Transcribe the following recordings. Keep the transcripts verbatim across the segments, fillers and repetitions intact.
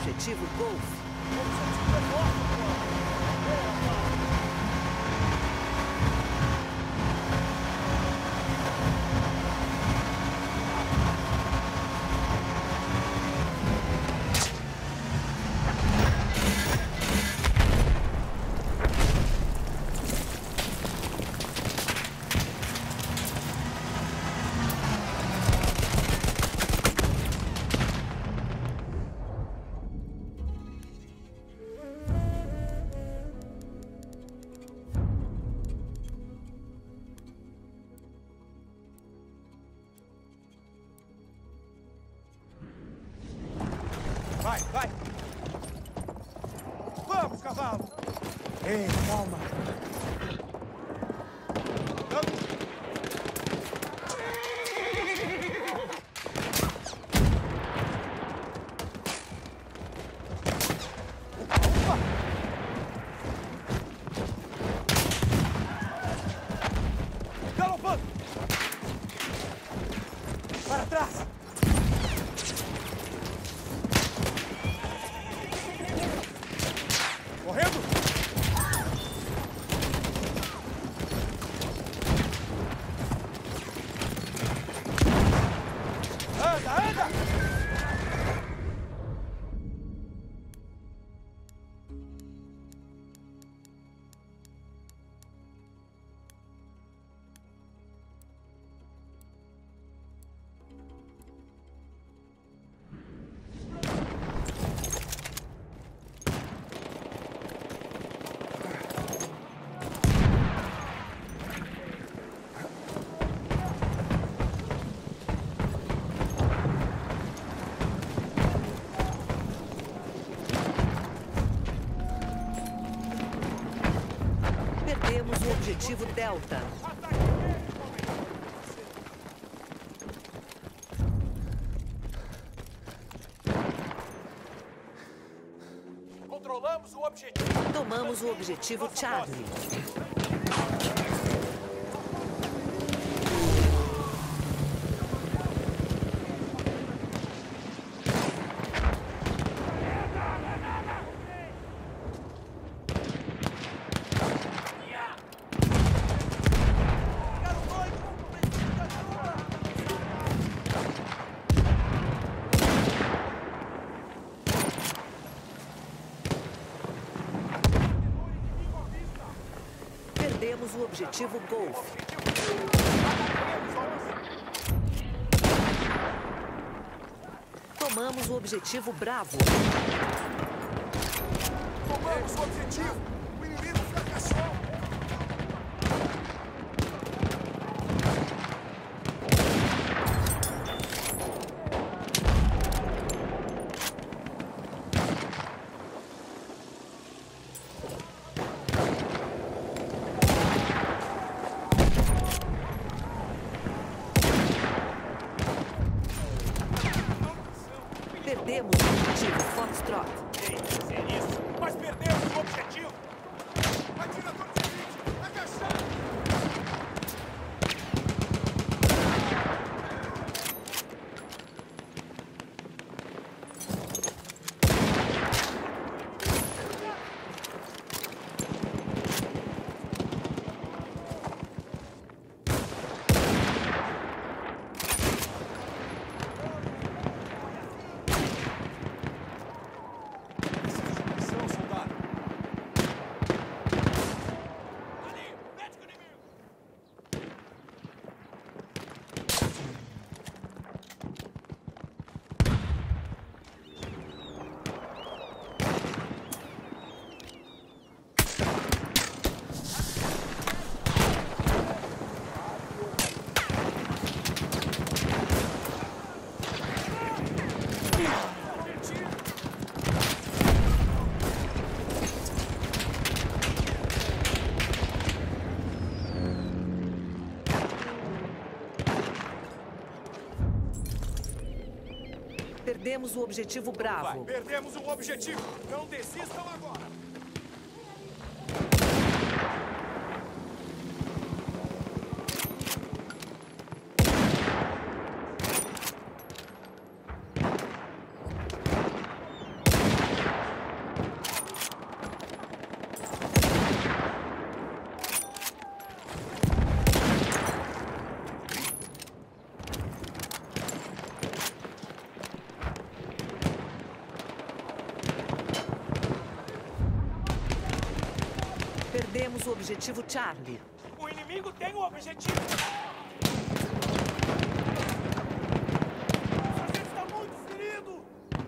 objetivo Golf. Vai, vai! Vamos, cavalo! Ei, calma! Galopando! Para trás! Correndo! Anda, anda! Perdemos o objetivo Delta. Controlamos o objetivo. Tomamos o objetivo Charlie. Perdemos o objetivo Golf. Tomamos o objetivo Bravo. Tomamos o objetivo! O inimigo fracassou! Perdemos o objetivo Foxtrot. É isso! Mas perdemos o objetivo! Atirador de elite! Agachado! Perdemos o objetivo Bravo. Vai, perdemos o objetivo! Não desistam agora! Perdemos o objetivo Charlie. O inimigo tem o objetivo. O sargento está muito ferido.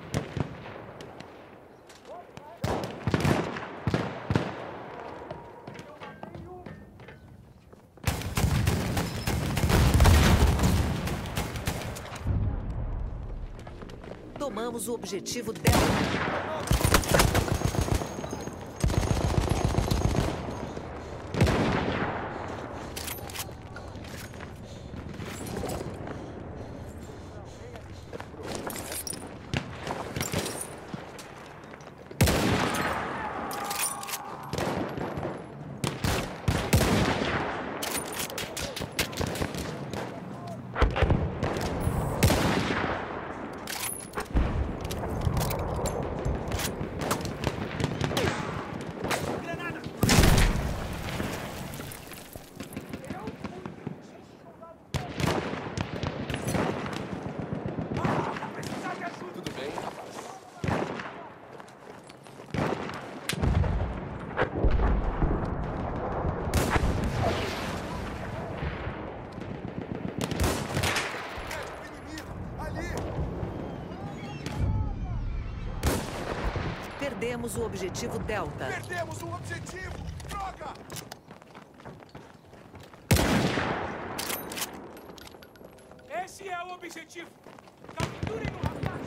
Tomamos o objetivo Delta. Perdemos o objetivo Delta. Perdemos o objetivo. Droga! Esse é o objetivo. Capturem o rapaz.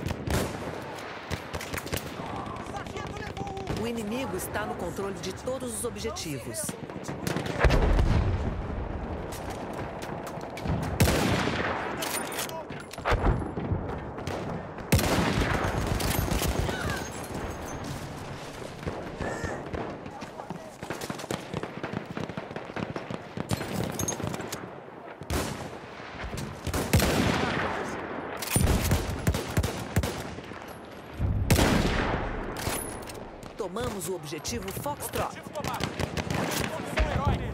O sargento levou um. O inimigo está no controle de todos os objetivos. Tomamos o objetivo Foxtrot. Objetivo tomado. Posição herói.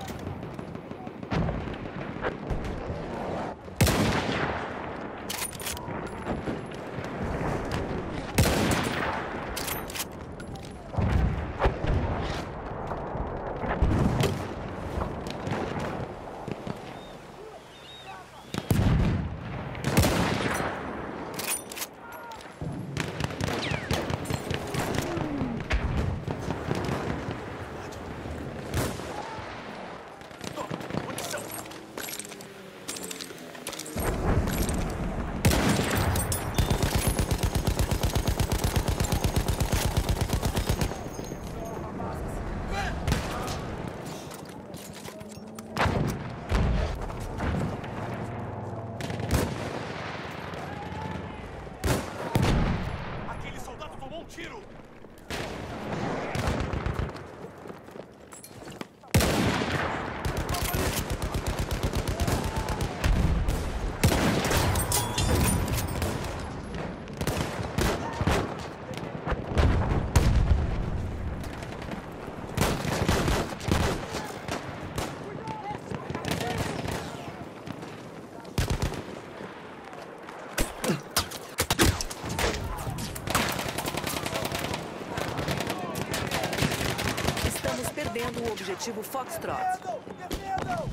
Tiro! Perdendo o objetivo Foxtrot. Defendam!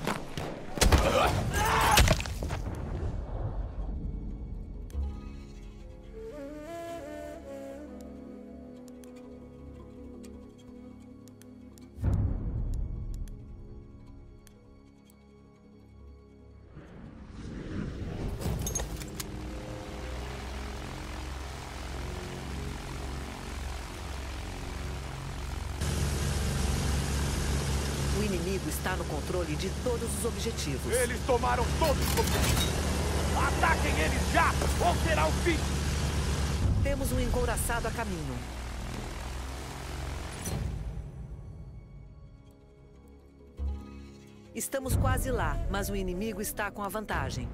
O inimigo está no controle de todos os objetivos. Eles tomaram todos os objetivos. Ataquem eles já, ou será o fim. Temos um encouraçado a caminho. Estamos quase lá, mas o inimigo está com a vantagem.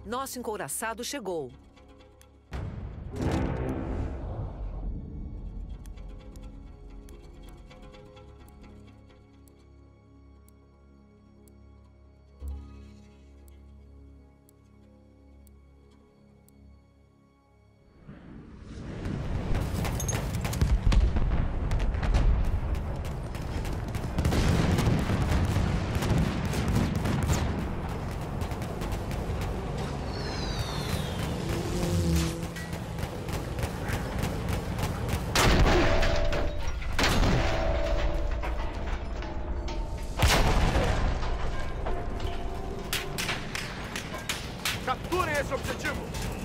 Nosso encouraçado chegou. Capturem esse objetivo!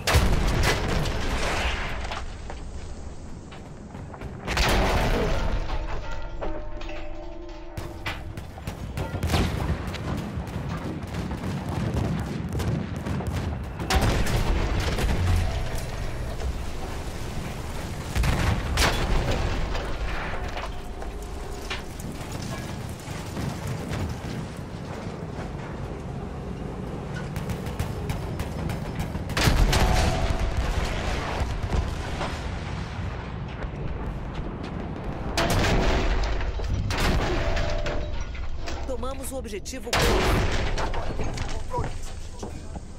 Tomamos o objetivo. Agora temos o controle desse objetivo.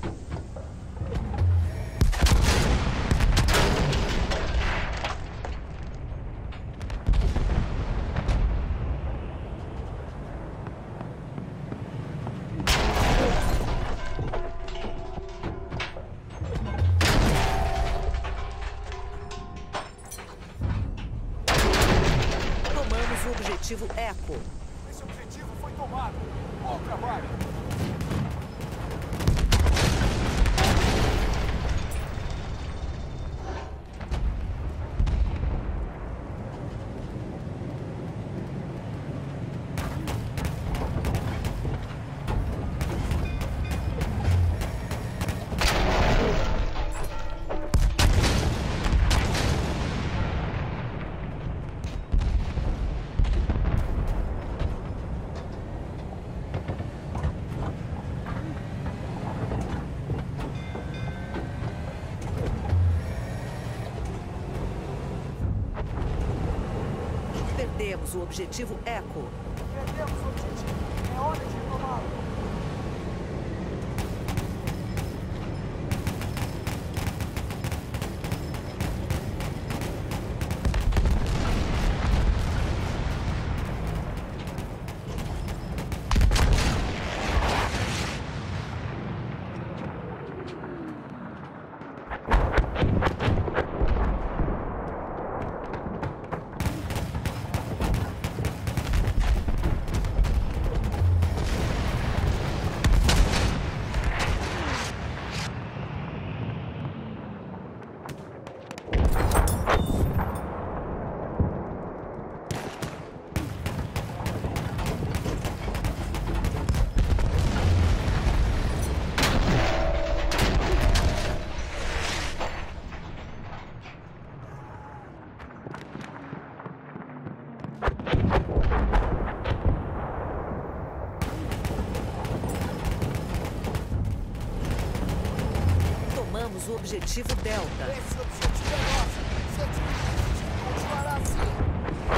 Tomamos o objetivo Eco. Esse objetivo foi tomado. Bom trabalho. Perdemos o objetivo Eco. Perdemos o objetivo. É hora de retomá-lo. Tomamos o objetivo Delta. Esse objetivo é nosso. Se admitir, continuará assim.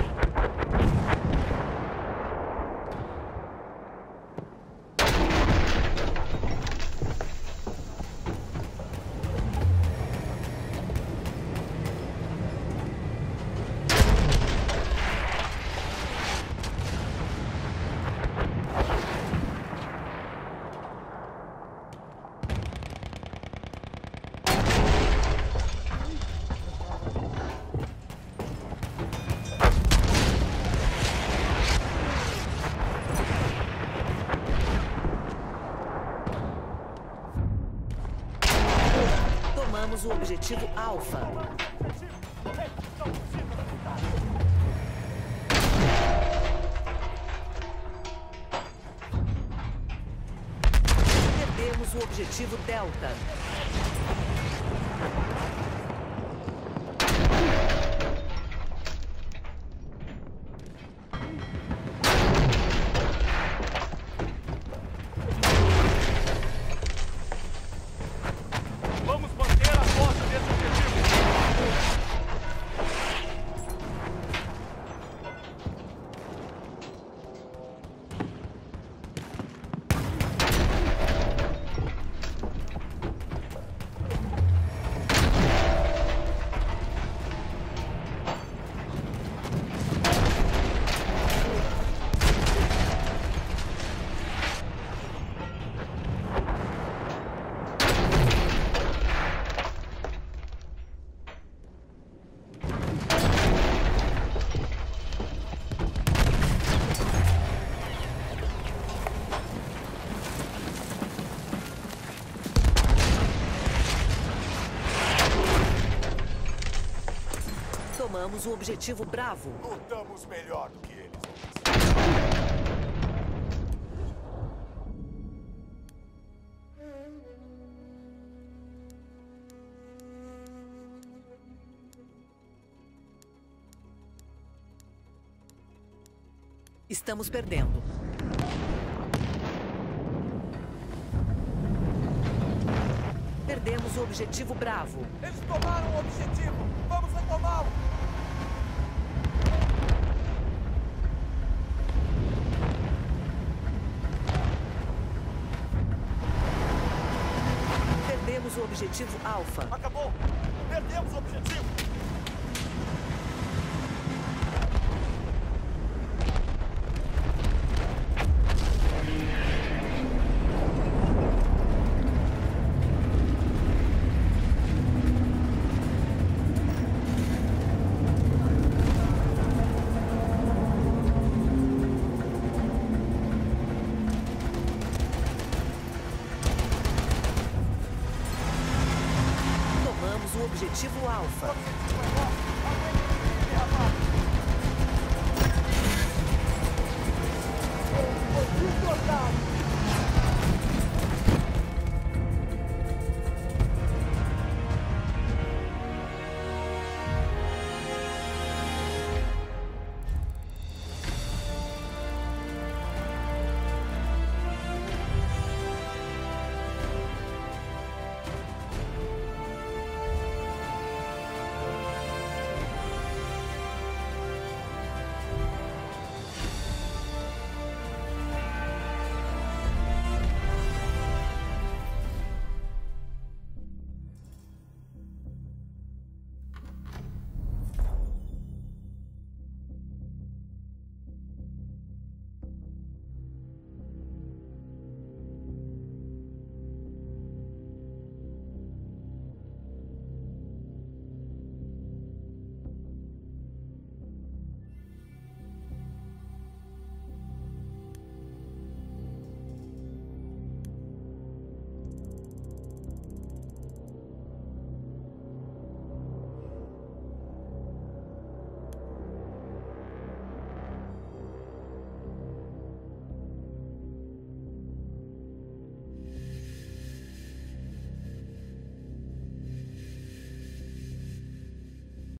Tomamos o objetivo Alfa. Perdemos o objetivo Delta. Tomamos o objetivo Bravo. Lutamos melhor do que eles. Estamos perdendo. Perdemos o objetivo Bravo. Eles tomaram o objetivo. Vamos retomá-lo. Perdemos o objetivo Alfa. Acabou. Perdemos o objetivo. O objetivo Alfa. Foi derrotado.